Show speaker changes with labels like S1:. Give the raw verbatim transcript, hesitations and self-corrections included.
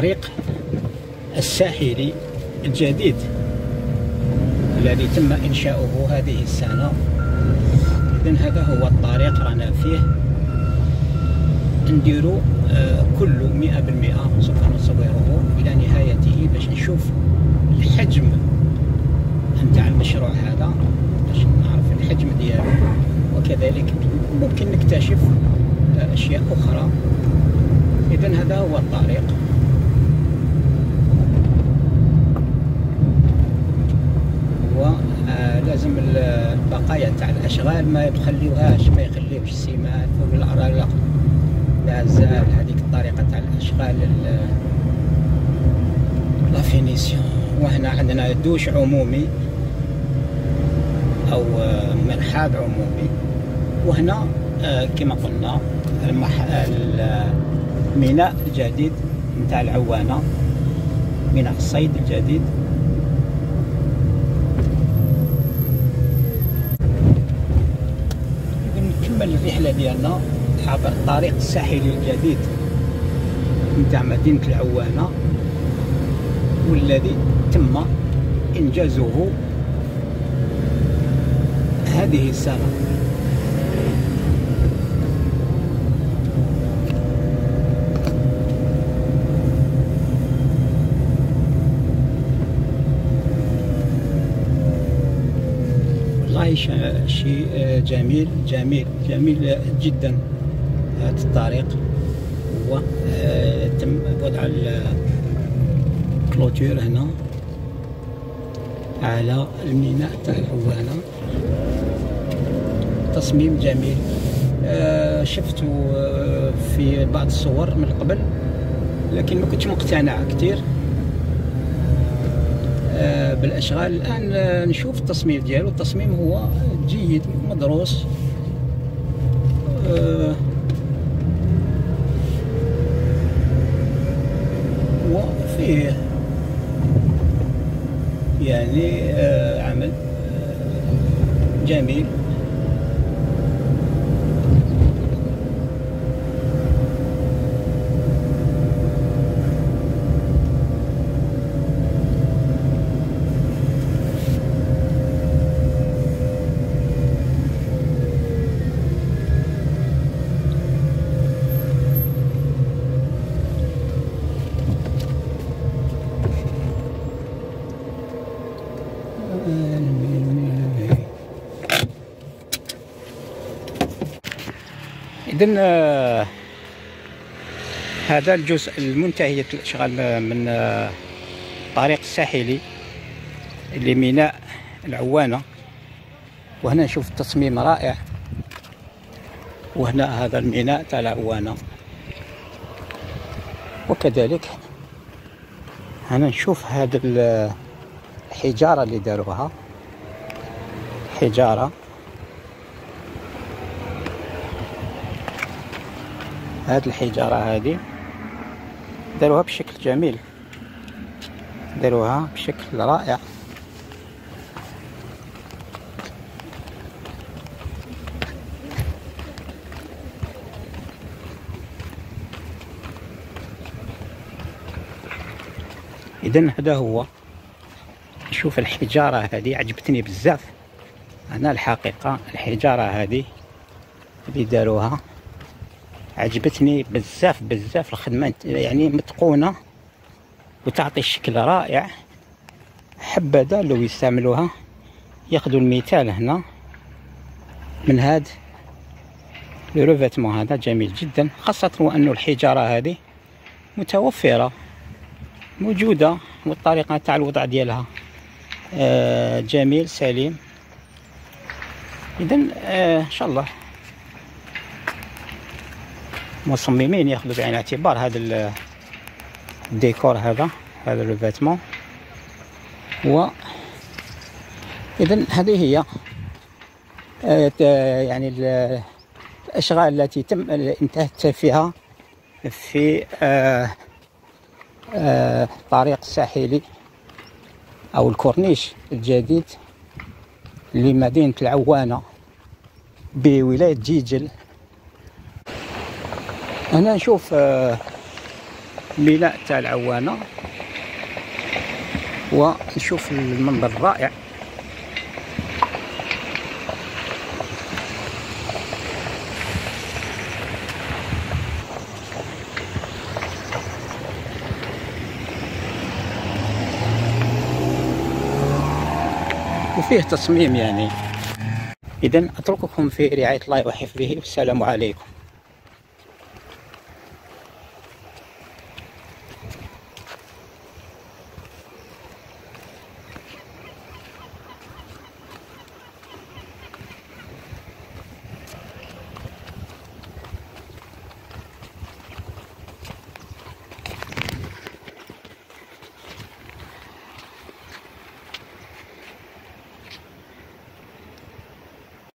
S1: الطريق الساحلي الجديد الذي تم إنشاؤه هذه السنة. إذن هذا هو الطريق رانا فيه نديرو كله مئة بالمئة، سوف نصوره إلى نهايته باش نشوف الحجم نتاع المشروع هذا، باش نعرف الحجم ديالو، وكذلك ممكن نكتشف أشياء أخرى. إذن هذا هو الطريق. ولازم البقايا تاع الأشغال ما يخليوهاش ما يخليوش السمات فوق الأرض، لازال هذيك الطريقة تاع الأشغال لا فينيسيون. وهنا عندنا دوش عمومي أو مرحاض عمومي. وهنا كما قلنا الميناء الجديد نتاع العوانة، ميناء الصيد الجديد. نكمل الرحلة ديالنا عبر الطريق الساحلي الجديد نتاع مدينة العوانة، والذي تم إنجازه هذه السنة. والله شيء جميل جميل جميل جدا. هذا الطريق هو تم وضع الكلوتير هنا على الميناء تاع العوانة. تصميم جميل. شفته في بعض الصور من قبل، لكن ما كنتش مقتنع كثير بالاشغال. الان نشوف التصميم ديالو، التصميم هو جيد مدروس. وفيه يعني عمل جميل. إذن هذا الجزء المنتهية الأشغال من الطريق الساحلي لميناء العوانة. وهنا نشوف التصميم رائع. وهنا هذا الميناء تاع العوانة، وكذلك هنا نشوف هذا الحجارة اللي داروها، حجارة. هذه الحجارة هذه داروها بشكل جميل، داروها بشكل رائع. إذن هذا هو. شوف الحجارة هذه عجبتني بزاف. أنا الحقيقة الحجارة هذه اللي داروها عجبتني بزاف بزاف. الخدمة يعني متقونة وتعطي شكل رائع. حبذا لو يستعملوها، ياخذوا المثال هنا من هذا الريفيتمون. هذا جميل جدا، خاصة وأن الحجارة هذه متوفرة موجودة، والطريقة تاع الوضع ديالها جميل سليم. إذن إن شاء الله مصممين ياخذوا بعين الاعتبار هذا الديكور، هذا هذا الريفيتمون. و إذن هذه هي يعني الأشغال التي تم انتهت فيها في الطريق الساحلي أو الكورنيش الجديد لمدينة العوانة بولاية جيجل. هنا نشوف الميناء تاع العوانة، ونشوف المنظر الرائع. وفيه تصميم يعني. إذن أترككم في رعاية الله وحفظه، والسلام عليكم.